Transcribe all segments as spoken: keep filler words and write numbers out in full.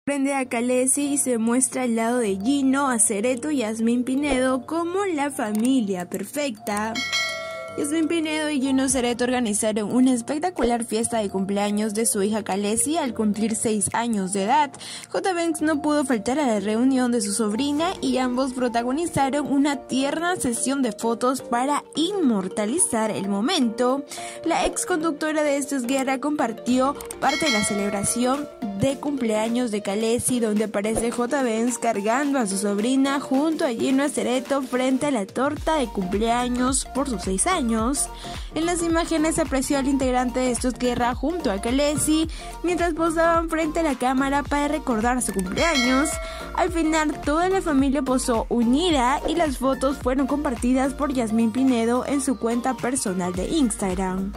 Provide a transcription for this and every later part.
Prende a Khaleesi y se muestra al lado de Gino, Acereto y Yasmín Pinedo como la familia perfecta. Yasmín Pinedo y Gino Acereto organizaron una espectacular fiesta de cumpleaños de su hija Khaleesi al cumplir seis años de edad. J. Banks no pudo faltar a la reunión de su sobrina y ambos protagonizaron una tierna sesión de fotos para inmortalizar el momento. La ex conductora de Esto es Guerra compartió parte de la celebración de cumpleaños de Khaleesi, donde aparece J. Banks cargando a su sobrina junto a Gino Acereto frente a la torta de cumpleaños por sus seis años. En las imágenes se apreció al integrante de Esto es Guerra junto a Khaleesi mientras posaban frente a la cámara para recordar su cumpleaños. Al final toda la familia posó unida y las fotos fueron compartidas por Yasmín Pinedo en su cuenta personal de Instagram.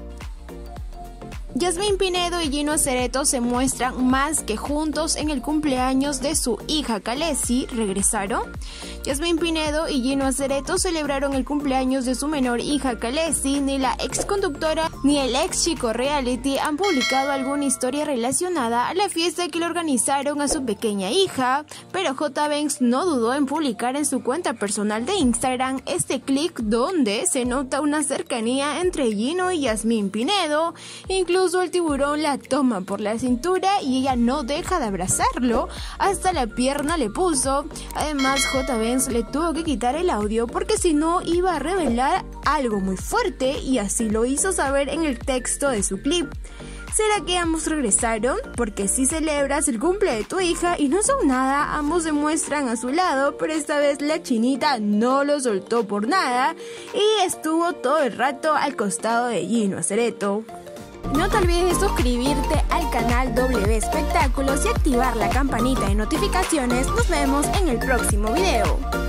Yasmín Pinedo y Gino Acereto se muestran más que juntos en el cumpleaños de su hija Khaleesi. ¿Regresaron? Yasmín Pinedo y Gino Acereto celebraron el cumpleaños de su menor hija Khaleesi. Ni la ex conductora ni el ex chico reality han publicado alguna historia relacionada a la fiesta que le organizaron a su pequeña hija, pero J. Banks no dudó en publicar en su cuenta personal de Instagram este clip donde se nota una cercanía entre Gino y Yasmín Pinedo. Incluso el tiburón la toma por la cintura y ella no deja de abrazarlo, hasta la pierna le puso. Además, J. Banks le tuvo que quitar el audio porque si no iba a revelar algo muy fuerte, y así lo hizo saber en el texto de su clip. ¿Será que ambos regresaron? Porque si celebras el cumple de tu hija y no son nada, ambos se muestran a su lado, pero esta vez la chinita no lo soltó por nada y estuvo todo el rato al costado de Gino Acereto. No te olvides de suscribirte al canal W Espectáculos y activar la campanita de notificaciones. Nos vemos en el próximo video.